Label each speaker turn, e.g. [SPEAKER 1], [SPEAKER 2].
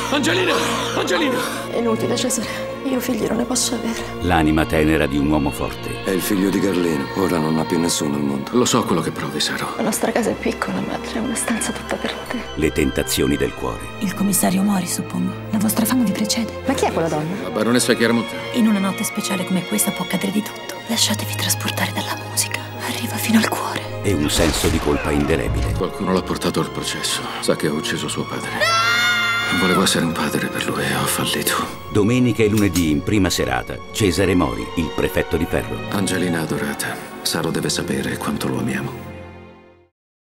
[SPEAKER 1] Angelina! Angelina!
[SPEAKER 2] È inutile, Cesare. Io figli non ne posso avere.
[SPEAKER 3] L'anima tenera di un uomo forte.
[SPEAKER 4] È il figlio di Garlino. Ora non ha più nessuno al mondo.
[SPEAKER 1] Lo so quello che provi, Saro.
[SPEAKER 2] La nostra casa è piccola, ma c'è una stanza tutta per te.
[SPEAKER 3] Le tentazioni del cuore.
[SPEAKER 5] Il commissario Mori, suppongo. La vostra fama vi precede.
[SPEAKER 2] Ma chi è quella donna?
[SPEAKER 1] La baronessa Chiaramonte.
[SPEAKER 5] In una notte speciale come questa può accadere di tutto. Lasciatevi trasportare dalla musica. Arriva fino al cuore.
[SPEAKER 3] E un senso di colpa indelebile.
[SPEAKER 1] Qualcuno l'ha portato al processo. Sa che ho ucciso suo padre. Volevo essere un padre per lui e ho fallito.
[SPEAKER 3] Domenica e lunedì in prima serata, Cesare Mori, il prefetto di ferro.
[SPEAKER 1] Angelina adorata. Saro deve sapere quanto lo amiamo.